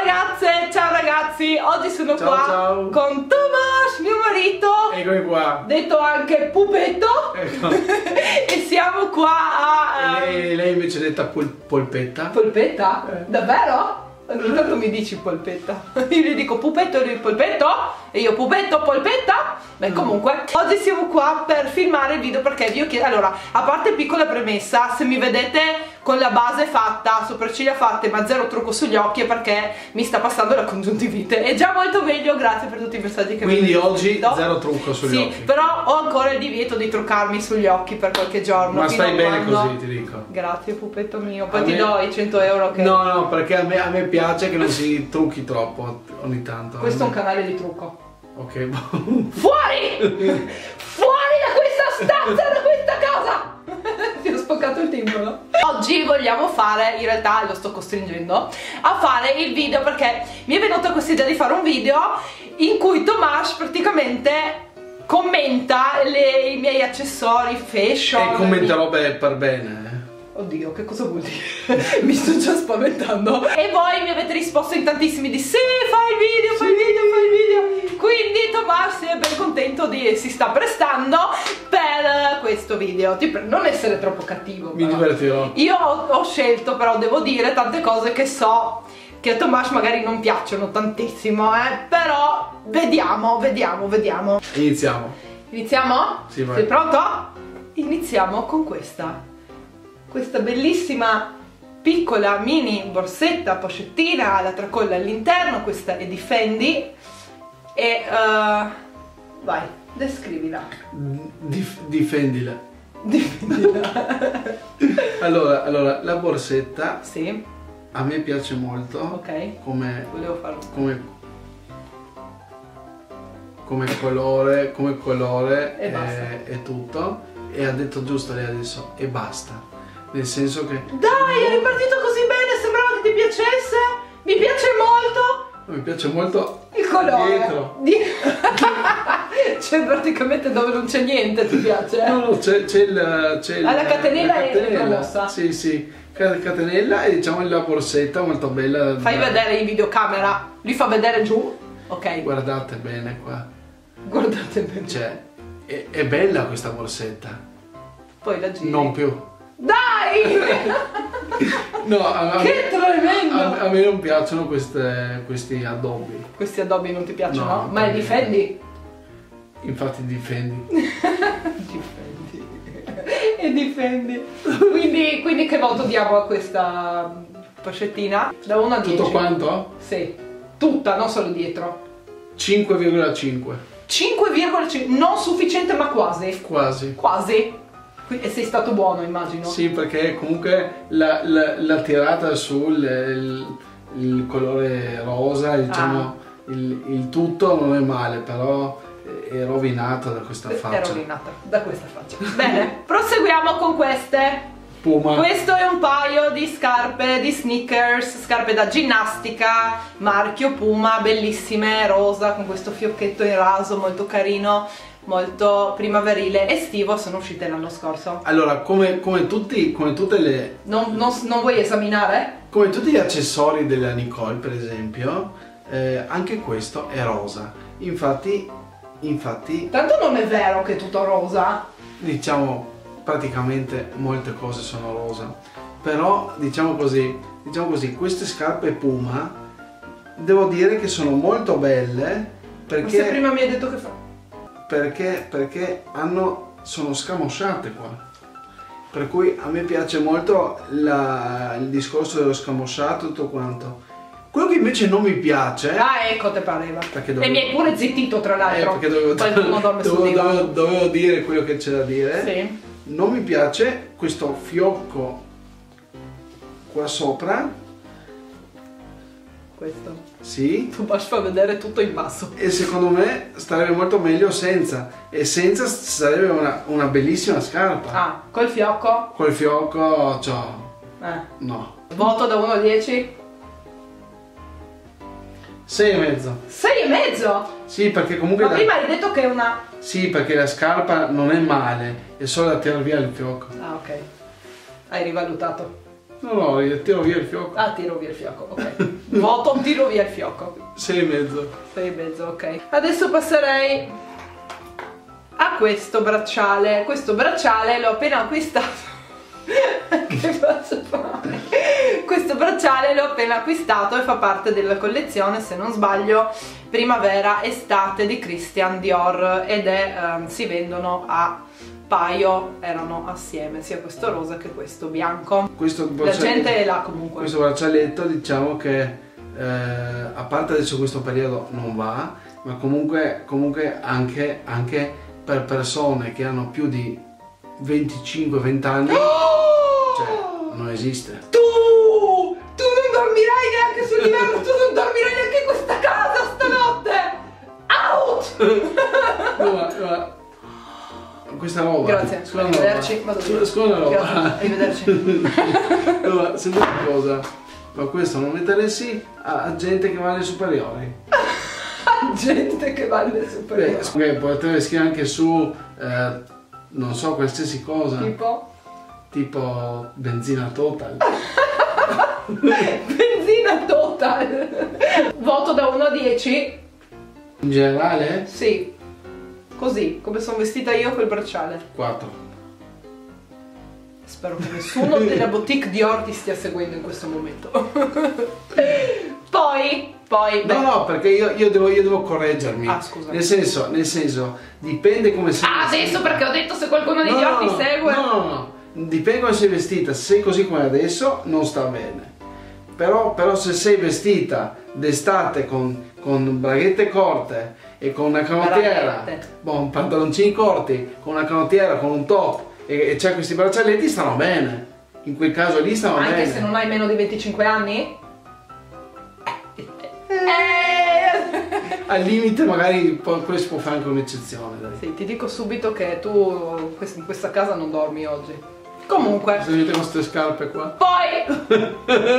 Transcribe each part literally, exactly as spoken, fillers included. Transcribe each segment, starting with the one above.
ragazze, ciao ragazzi, oggi sono ciao, qua ciao. con Tomas, mio marito, eccomi qua, detto anche Pupetto, ecco. E siamo qua a... E lei, lei invece è detta pol polpetta. Polpetta? Eh. Davvero? Ogni tanto mi dici polpetta. Io gli dico pupetto e lui polpetto e io pupetto, polpetta. Beh, comunque oggi siamo qua per filmare il video perché vi ho chiesto. Allora, a parte piccola premessa, se mi vedete con la base fatta, sopracciglia fatte ma zero trucco sugli occhi, è perché mi sta passando la congiuntivite. È già molto meglio, grazie per tutti i messaggi che mi avete Quindi oggi scritto. Zero trucco sugli sì, occhi. però ho ancora il divieto di truccarmi sugli occhi per qualche giorno. Ma stai bene quando... così, ti dico. Grazie pupetto mio, poi A ti me... do i cento euro che... No, no, perché a me, a me piace che non si trucchi troppo ogni tanto. Questo è un canale di trucco. Ok, fuori! Fuori da questa stanza, da questa casa! Ti ho spoccato il timbro. Oggi vogliamo fare, in realtà lo sto costringendo a fare il video perché mi è venuta questa idea di fare un video in cui Tomas praticamente commenta le, i miei accessori fashion. E commenta robe per bene. Oddio, che cosa vuol dire? Mi sto già spaventando. E voi mi avete risposto in tantissimi di sì, fai il video, fai il video, fai il video. Quindi Tomas è ben contento di si sta prestando per questo video. Ti pre non essere troppo cattivo. Mi divertirò. Io ho, ho scelto, però devo dire tante cose che so che a Tomas magari non piacciono tantissimo, eh. Però vediamo, vediamo, vediamo. Iniziamo. Iniziamo? Sì, vai. Sei pronto? Iniziamo con questa. Questa bellissima piccola mini borsetta pochettina alla tracolla all'interno. Questa è di Fendi e uh, vai, descrivila. Dif difendila. Difendila. allora, allora, la borsetta Sì. a me piace molto. Ok. Come, Volevo farlo. come, come colore, come colore E basta. è, è tutto. E ha detto giusto lei adesso e basta. Nel senso che Dai, è ripartito così bene, sembrava che ti piacesse. Mi piace molto. mi piace molto Il colore. dietro. Di... Cioè praticamente dove non c'è niente ti piace? No, no, c'è il... c'è Ah, la catenella la è promossa. Sì, sì, catenella e diciamo la borsetta molto bella. Fai da... vedere in videocamera. Li fa vedere giù. Ok. Guardate bene qua. Guardate bene. Cioè, è, è bella questa borsetta. Poi la giri. Non più. Dai! No, a, a, Che tremendo! A, a me non piacciono queste, questi addobbi. Questi addobbi non ti piacciono? No, Ma li difendi? Infatti difendi. Difendi. E difendi. Quindi, quindi che voto diamo a questa pochettina? Da uno a dieci. Tutto quanto? Sì. Tutta, non solo dietro. cinque virgola cinque. cinque virgola cinque. Non sufficiente ma quasi. Quasi. Quasi. E sei stato buono, immagino. Sì, perché comunque la, la, la tirata sul il, il colore rosa, diciamo, ah. il, il tutto non è male, però è rovinato da questa faccia. È rovinata da questa faccia. Bene, proseguiamo con queste. Puma. Questo è un paio di scarpe, di sneakers, scarpe da ginnastica, marchio Puma, bellissime, rosa, con questo fiocchetto in raso, molto carino. Molto primaverile, estivo, sono uscite l'anno scorso. Allora, come, come tutti, come tutte le... Non, non, non vuoi esaminare? Come tutti gli accessori della Nicole, per esempio, eh, anche questo è rosa. Infatti, infatti... Tanto non è vero che è tutto rosa. Diciamo, praticamente molte cose sono rosa. Però, diciamo così, diciamo così, queste scarpe Puma, devo dire che sono molto belle, perché... Ma se prima mi hai detto che fa... Perché, perché hanno, sono scamosciate qua, per cui a me piace molto la, il discorso dello scamosciato, tutto quanto. Quello che invece non mi piace, ah ecco te pareva, dovevo, e mi hai pure zittito tra l'altro, eh, perché dovevo, dovevo, dovevo, dovevo dire quello che c'è da dire. Sì. Non mi piace questo fiocco qua sopra. Questo? Sì. Tu faccio fa vedere tutto in basso. E secondo me starebbe molto meglio senza. E senza sarebbe una, una bellissima scarpa. Ah, col fiocco? Col fiocco, ciao. Eh. No. Voto da uno a dieci? sei e mezzo. sei e mezzo? Sì, perché comunque... Ma la... prima hai detto che è una... Sì, perché la scarpa non è male, è solo da tirare via il fiocco. Ah, ok. Hai rivalutato. No, no, io tiro via il fiocco. Ah, tiro via il fiocco, ok. Voto, tiro via il fiocco. sei e mezzo. sei e mezzo, ok. Adesso passerei a questo bracciale. Questo bracciale l'ho appena acquistato. Che faccio fare? Questo bracciale l'ho appena acquistato e fa parte della collezione, se non sbaglio, primavera estate di Christian Dior, ed è um, si vendono a paio, erano assieme sia questo rosa che questo bianco. Questo La gente è là comunque. Questo braccialetto, diciamo che eh, a parte adesso questo periodo non va, ma comunque, comunque anche, anche per persone che hanno più di venticinque venti anni, oh! Cioè non esiste. Tu, tu non dormirai neanche sul livello, tu non dormirai neanche in questa casa stanotte. Out! Guarda, guarda. Questa roba. Grazie, scusa arrivederci. Vado via. Scusa roba. Grazie, arrivederci. Allora, senti una cosa, ma questo non metteresti a, a gente che va alle superiori? Gente che va alle superiori. Beh, potrebbe scrivere anche su, eh, non so, qualsiasi cosa. Tipo? Tipo benzina total. Benzina total. Voto da uno a dieci. In generale? Sì. Così, come sono vestita io col bracciale. quattro. Spero che nessuno della boutique Dior ti stia seguendo in questo momento. Poi, poi... No, beh. no, perché io, io, devo, io devo correggermi. Ah, scusa. Nel senso, nel senso, dipende come sei Ah, vestita. adesso perché ho detto se qualcuno di No, Dior no, ti no, segue. No, no, no. Dipende come sei vestita. Se sei così come adesso, non sta bene. Però, però se sei vestita d'estate con, con braghette corte e con una canottiera, bon, pantaloncini corti, con una canottiera, con un top e, e c'è questi braccialetti, stanno bene. In quel caso lì stanno Anche bene. se non hai meno di venticinque anni? Eh. Al limite magari poi, poi si può fare anche un'eccezione. Dai. Sì, ti dico subito che tu in questa casa non dormi oggi. Comunque. Se vedete queste scarpe qua. Poi.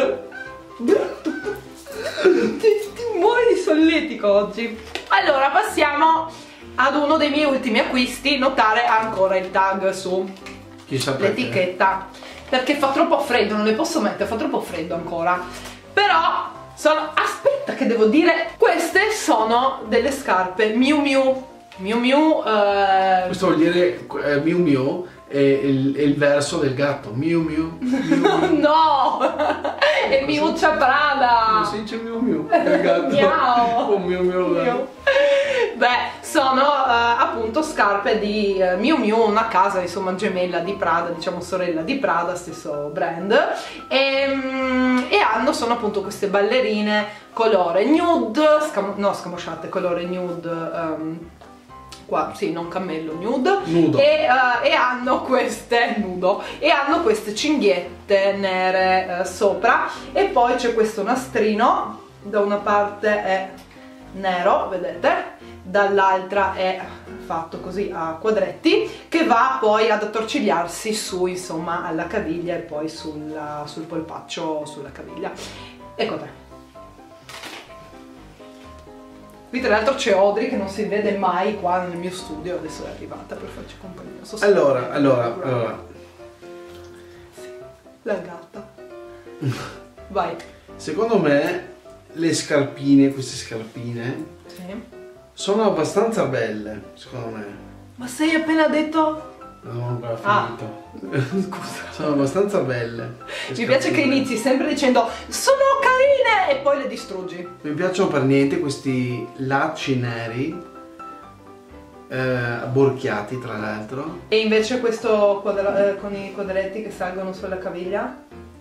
ti, ti muori di solletico oggi. Allora passiamo ad uno dei miei ultimi acquisti. Notare ancora il tag su l'etichetta, perché fa troppo freddo, non le posso mettere, fa troppo freddo ancora. Però sono, aspetta che devo dire, queste sono delle scarpe Miu Miu. Miu Miu eh... Questo vuol dire eh, Miu Miu è il, è il verso del gatto. Miu Miu, Miu, Miu. No, è Miuccia Prada. Non si dice Miu Miu, è il gatto. Miau. Oh, Miu Miu, Miu. Beh, sono uh, appunto scarpe di uh, Miu Miu, una casa insomma gemella di Prada, diciamo sorella di Prada, stesso brand, e, um, e hanno, sono appunto queste ballerine colore nude, scam no scamosciate, colore nude, um, qua, sì, non cammello, nude, nudo. E, uh, e hanno queste, nudo, e hanno queste cinghiette nere uh, sopra, e poi c'è questo nastrino, da una parte è nero, vedete, dall'altra è fatto così a quadretti, che va poi ad attorcigliarsi su, insomma, alla caviglia e poi sulla, sul polpaccio, sulla caviglia. Ecco te. Qui tra l'altro c'è Audrey che non si vede mai qua nel mio studio, adesso è arrivata per farci compagnia. So allora, allora, allora. Sì, la gatta. Vai. Secondo me le scarpine, queste scarpine, Sì. sono abbastanza belle, secondo me. Ma sei appena detto? Non ho ancora Ah. finito. Scusa. Sono abbastanza belle. Mi piace che inizi sempre dicendo sono carine e poi le distruggi. Mi piacciono per niente questi lacci neri, eh, abborchiati tra l'altro. E invece questo quadra- eh, con i quadretti che salgono sulla caviglia?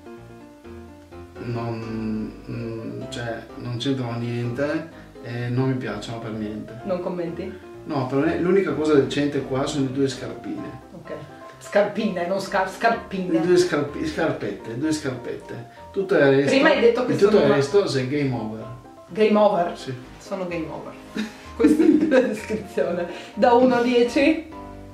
Non, mm, cioè, non c'entrano niente e non mi piacciono per niente. Non commenti? No, per me l'unica cosa decente qua sono le due scarpine. Ok. Scarpine, non scar- scarpine. Le due scarpi- scarpette, due scarpette. Tutto il resto. Prima hai detto che e tutto sono il una- resto sei game over. Game over? Sì. Sono game over. Questa è la descrizione. Da uno a dieci?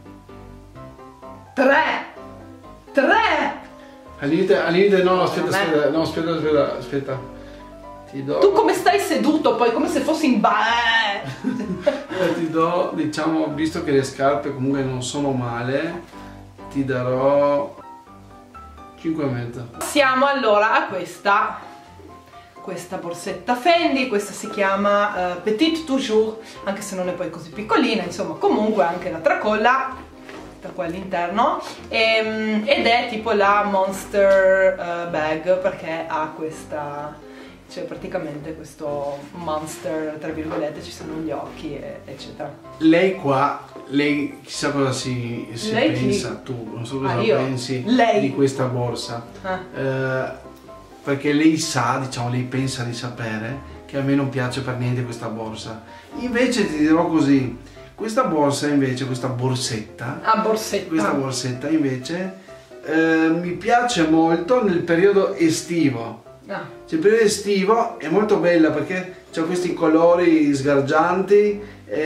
tre! tre! Al limite, al limite no, aspetta, Non è- aspetta, no, aspetta, aspetta, aspetta. Ti do, Tu come stai seduto poi? Come se fossi in ba... eh, ti do, diciamo, visto che le scarpe comunque non sono male, ti darò cinque e mezzo. Siamo allora a questa questa borsetta Fendi, questa si chiama uh, Petite Toujours, anche se non è poi così piccolina, insomma comunque anche la tracolla da qua all'interno, e, ed è tipo la Monster uh, bag, perché ha questa, cioè praticamente questo monster, tra virgolette, ci sono gli occhi e, eccetera. Lei qua, lei chissà cosa si, si lei pensa, chi? tu non so cosa ah, io? pensi lei. di questa borsa. Ah. Eh, perché lei sa, diciamo, lei pensa di sapere che a me non piace per niente questa borsa. Invece ti dirò così, questa borsa invece, questa borsetta, ah, borsetta. questa borsetta invece eh, mi piace molto nel periodo estivo. Ah. Cioè, il periodo estivo è molto bella perché c'ha questi colori sgargianti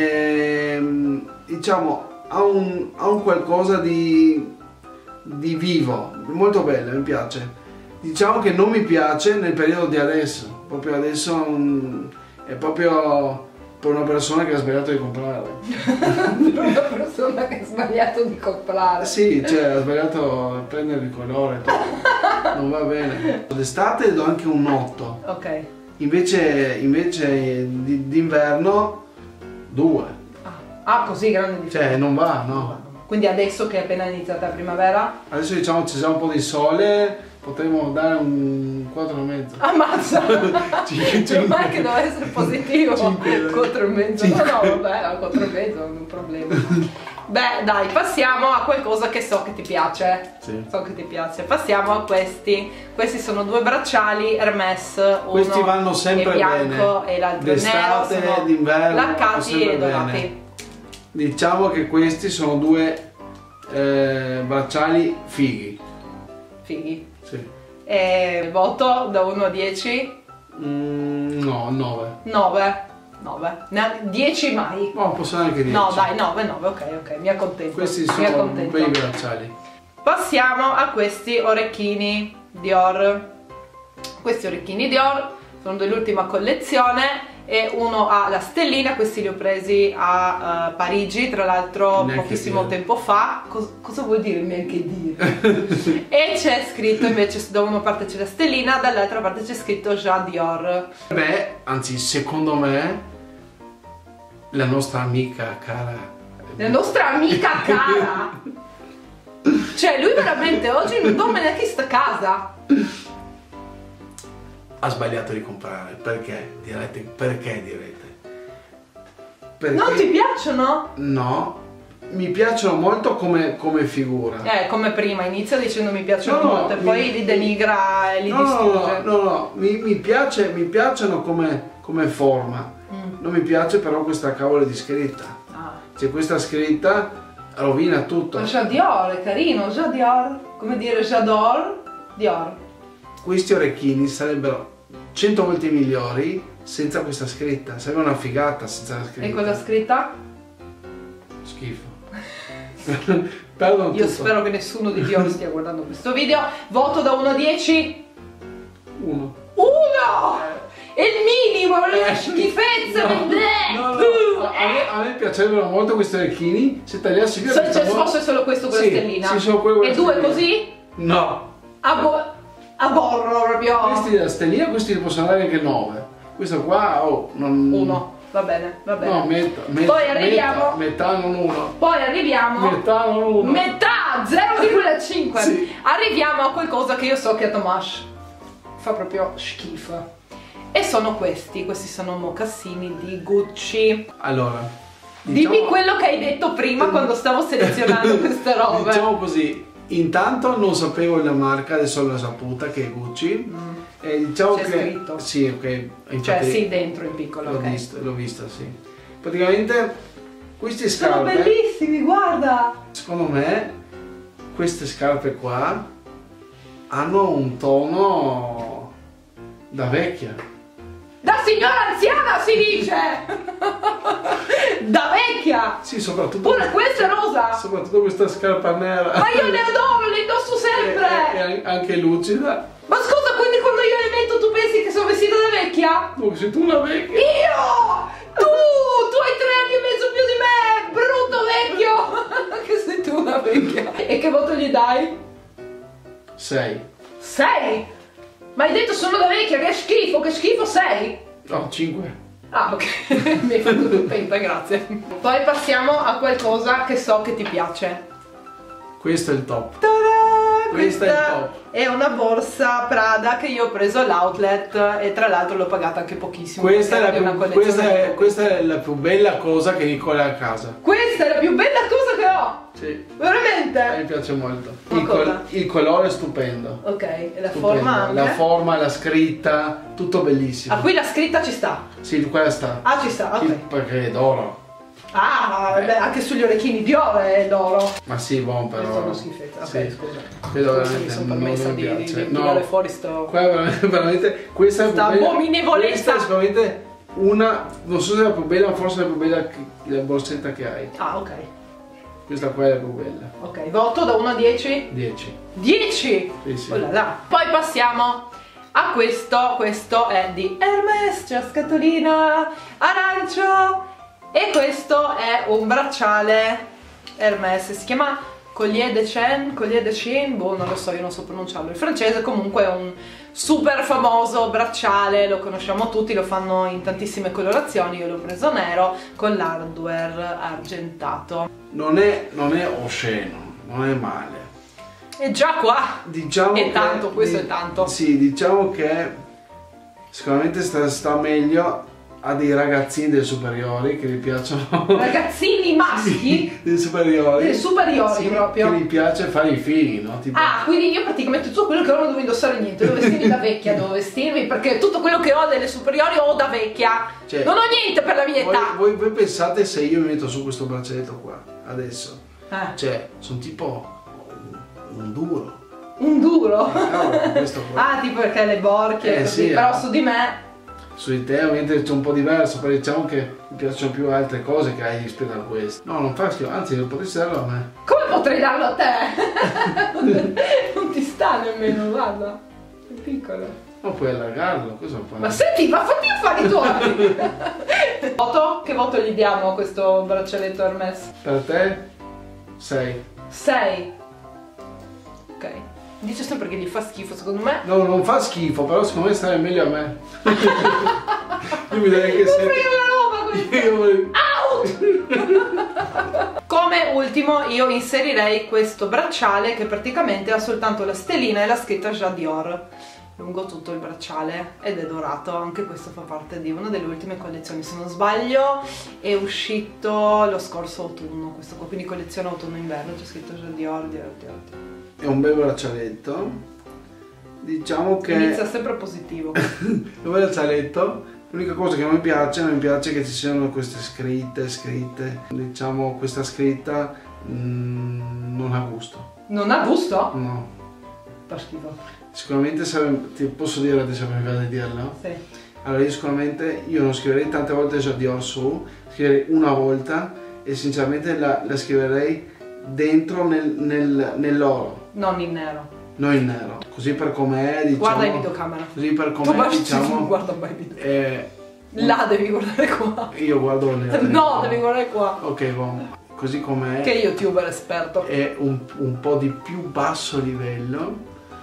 e, diciamo, ha un, ha un qualcosa di, di vivo, molto bella, mi piace. Diciamo che non mi piace nel periodo di adesso, proprio adesso um, è proprio per una persona che ha sbagliato di comprare. Per una persona che ha sbagliato di comprare. Sì, cioè ha sbagliato a prendere il colore, non va bene. D'estate do anche un otto. Ok. Invece, invece d'inverno due. Ah. ah, così grande differenza. Cioè non va, no. Quindi adesso che è appena iniziata la primavera? Adesso diciamo ci sia un po' di sole, potremmo dare un quattro e mezzo. Ammazza! cinque, ma è che deve essere positivo. quattro e mezzo. No, no, vabbè, quattro e mezzo non è un problema. Beh, dai, passiamo a qualcosa che so che ti piace. Sì. So che ti piace. Passiamo a questi. Questi sono due bracciali Hermès. Uno Questi vanno sempre è bianco bene. E l'altro è nero. D'estate, d'inverno, laccati e dorati. bene. Diciamo che questi sono due eh, bracciali fighi. Fighi. Sì. E voto da uno a dieci? Mm, no, nove. nove. nove. dieci mai. No, possono anche dieci. No, dai, nove, nove, ok, ok, mi accontento. Questi mi sono accontento. bei bracciali. Passiamo a questi orecchini Dior. Questi orecchini Dior sono dell'ultima collezione e uno ha la stellina, questi li ho presi a uh, Parigi, tra l'altro pochissimo dire. tempo fa. Cos cosa vuol dire neanche dire? E c'è scritto invece, da una parte c'è la stellina, dall'altra parte c'è scritto Jean Dior. Beh, anzi, secondo me la nostra amica cara. La nostra amica cara! Cioè, lui veramente oggi non dorme neanche in sta casa. Ha sbagliato di comprare. Perché? Direte, perché direte? Perché Non ti piacciono? no, mi piacciono molto come, come figura. Eh, come prima, inizia dicendo mi piacciono No, no, molto e mi- poi li denigra e li No, no, distrugge. no, no, no, mi, mi, piace, mi piacciono come, come forma. Mm. Non mi piace però questa cavolo di scritta. Ah. Cioè questa scritta rovina tutto. Jean Dior, è carino, Jean Dior. Come dire J'adore Dior. Questi orecchini sarebbero cento volte migliori senza questa scritta. Sarebbe una figata senza la scritta. E cosa scritta? Schifo. Perdono Io tutto. spero che nessuno di Dior stia guardando questo video. Voto da uno a dieci. Uno. uno! È il minimo, le schifezze No, del no, no. A, me, a me piacerebbero molto questi orecchini se tagliassi via Se questa c'è bo- fosse solo questo con Sì, la stellina. sì, solo quello con E la due stellina. così? No. A, bo a borro proprio. Questi della stellina, questi possono dare anche nove. Questo qua, oh, non... Uno, va bene, va bene. No, metà, metà, Poi arriviamo- metà, metà non uno. Poi arriviamo. Metà non uno. Metà, zero virgola cinque. Sì. Arriviamo a qualcosa che io so che a Tomas fa proprio schifo. E sono questi, questi sono mocassini di Gucci. Allora, Dimmi diciamo- quello che hai detto prima quando stavo selezionando queste robe. Diciamo così, intanto non sapevo la marca, adesso l'ho saputa che è Gucci. Mm. E diciamo C'è che scritto. sì, ok. Infatti, Cioè sì, dentro in piccolo, l'ho ok. visto, l'ho vista, sì. Praticamente questi Sono scarpe, bellissimi, guarda. secondo me, queste scarpe qua hanno un tono da vecchia. Da signora anziana si dice. Da vecchia. Sì, soprattutto Pure questa è rosa. soprattutto questa scarpa nera. Ma io le adoro, le indosso sempre. E, e anche lucida. Ma scusa, quindi quando io le metto tu pensi che sono vestita da vecchia? No, sei tu una vecchia. Io! Tu! Tu hai tre anni e mezzo più di me! Brutto vecchio! Che sei tu una vecchia! E che voto gli dai? sei. sei? Ma hai detto sono da vecchia, che schifo, che schifo sei? No, cinque. Ah, ok, mi hai fatto contenta, grazie. Poi passiamo a qualcosa che so che ti piace. Questo è il top. Ta-da! Questa è il top. È una borsa Prada che io ho preso all'outlet e tra l'altro l'ho pagata anche pochissimo. Questa è, la una più, collezione questa, è, di- questa è la più bella cosa che Nicola ha a casa. Questa è la più bella cosa che ho! Sì. Veramente? Mi piace molto. Ma Il, cosa? col- il colore è stupendo. Ok, e la Stupendo. forma anche? La forma, la scritta, tutto bellissimo. Ah, qui la scritta ci sta. Sì, quella sta. Ah, ci sta, ok. Il- perché è d'oro. Ah, beh, anche sugli orecchini di oro è d'oro. Ma sì, buon Questa è però. una schifezza, ok, Sì. scusa. Quello Scusa, veramente mi sono non- permessa non mi di, di, piace. di No. tirare fuori sto... Qua è veramente, veramente questa è la più Sta bella. abominevolezza. Questa è sicuramente una, non so se è la più bella, forse è la più bella che- la borsetta che hai. Ah, ok. Questa qua è la più bella. Ok, voto da uno a dieci? dieci. dieci! Sì, sì. Oh là là. Poi passiamo a questo, questo è di Hermes, c'è la scatolina arancio e questo è un bracciale Hermes, si chiama Collier de Chain, Collier de Chain, boh non lo so, io non so pronunciarlo, il francese comunque è un super famoso bracciale, lo conosciamo tutti, lo fanno in tantissime colorazioni, io l'ho preso nero con l'hardware argentato. Non è, non è osceno, non è male. E già qua Diciamo è che- tanto, questo di- è tanto. Sì, diciamo che sicuramente sta, sta meglio a dei ragazzini delle superiori che gli piacciono. Ragazzini maschi dei superiori. delle superiori Sì, proprio. che gli piace fare i fighi, no? Tipo, Ah, quindi io praticamente tutto quello che ho non devo indossare niente, devo vestirmi da vecchia, devo vestirmi perché tutto quello che ho delle superiori ho da vecchia. Cioè, non ho niente per la mia voi, età. voi, voi pensate se io mi metto su questo braccialetto qua adesso? Eh, Cioè, sono tipo un, un duro. un duro. Eh, cavolo, questo qua. Ah, tipo perché le borchie, Eh, così, sì, però eh. su di me. Su di te ovviamente c'è un po' diverso, perché diciamo che mi piacciono più altre cose che hai rispetto a questo. No, non fa schifo, anzi, potresti darlo a me. Come potrei darlo a te? Non ti sta nemmeno, guarda. È piccolo. No, puoi allargarlo, cosa fai? Ma senti, ma fatti affari tuoi! Voto? Che voto gli diamo a questo braccialetto Hermes? Per te? sei. sei. Ok. Dice sempre che gli fa schifo, secondo me. No, non fa schifo, però secondo me stare meglio a me. Io mi darei che Non sei. frega la roba questa! Io volevo- Come ultimo io inserirei questo bracciale che praticamente ha soltanto la stellina e la scritta Jean Dior lungo tutto il bracciale ed è dorato, anche questo fa parte di una delle ultime collezioni, se non sbaglio è uscito lo scorso autunno questo qua, quindi collezione autunno-inverno, c'è scritto Jean Dior, Dior, Dior, Dior. È un bel braccialetto. Diciamo che Inizia sempre positivo. è un bel braccialetto. L'unica cosa che non mi piace, non mi piace che ci siano queste scritte, scritte. Diciamo questa scritta mm, non ha gusto. Non ha gusto? No. Fa schifo. Sicuramente sarebbe, ti posso dire adesso mi viene di dirlo? Sì. Allora io sicuramente io non scriverei tante volte Jean Dior su, scriverei una volta e sinceramente la, la scriverei dentro nel, nel, nell'oro, Non in nero. non in nero. Così per com'è, diciamo. Guarda in videocamera. Così per Tu com'è, basta, diciamo. non guarda mai video. eh, Là devi guardare qua. io guardo nel No, devi guardare qua. Ok, buon. Così com'è. Che youtuber esperto. È un, un po' di più basso livello.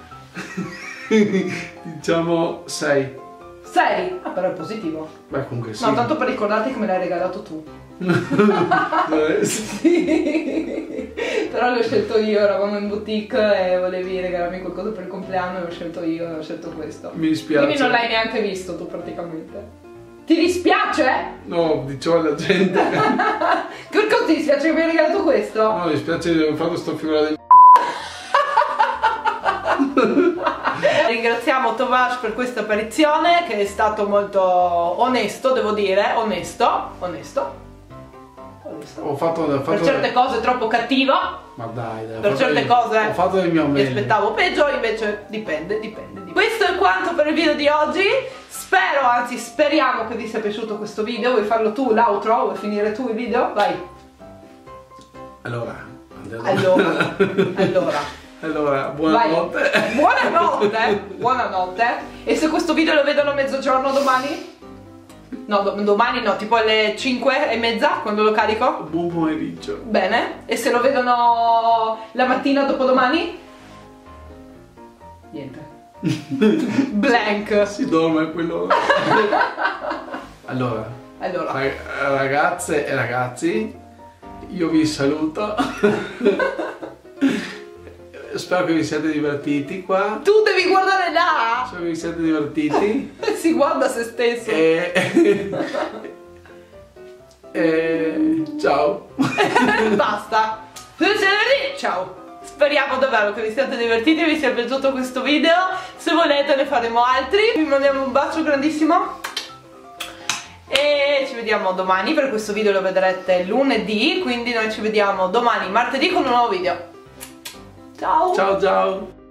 Diciamo sei. sei? Ah, però è positivo. Beh, comunque sì. No, tanto per ricordarti che me l'hai regalato tu. Vabbè, sì. Sì. Però l'ho scelto io, eravamo in boutique e volevi regalarmi qualcosa per il compleanno e l'ho scelto io e ho scelto questo. Mi dispiace. Quindi non l'hai neanche visto tu praticamente. Ti dispiace? No, diciamo alla gente. Che cosa ti dispiace che mi hai regalato questo? No, mi dispiace di aver fatto sto figura del Ringraziamo Tovash per questa apparizione che è stato molto onesto, devo dire, onesto, onesto. Onesto. Ho fatto, ho fatto Per certe cose troppo cattivo, Ma dai, dai. ho per fatto certe del- cose Ho fatto del mio mi meglio. aspettavo peggio, invece dipende, dipende, dipende. Questo è quanto per il video di oggi. Spero, anzi speriamo che vi sia piaciuto questo video. Vuoi farlo tu l'outro? Vuoi finire tu il video? Vai. Allora, andiamo. Allora, allora. Allora, buonanotte. Vai. Buonanotte, buonanotte. E se questo video lo vedono a mezzogiorno domani? No, do domani no, tipo alle cinque e mezza quando lo carico? Buon pomeriggio. Bene. E se lo vedono la mattina dopodomani? Niente. Blank. Si dorme a quell'ora. Allora, Allora, ragazze e ragazzi, io vi saluto. Spero che vi siate divertiti qua. tu devi guardare là. Spero che vi siate divertiti. Si guarda se stesso. E... e... ciao. Basta. Ciao. Speriamo davvero che vi siate divertiti e vi sia piaciuto questo video. Se volete ne faremo altri. Vi mandiamo un bacio grandissimo e ci vediamo domani. Per questo video lo vedrete lunedì, quindi noi ci vediamo domani martedì con un nuovo video. Ciao. Ciao ciao.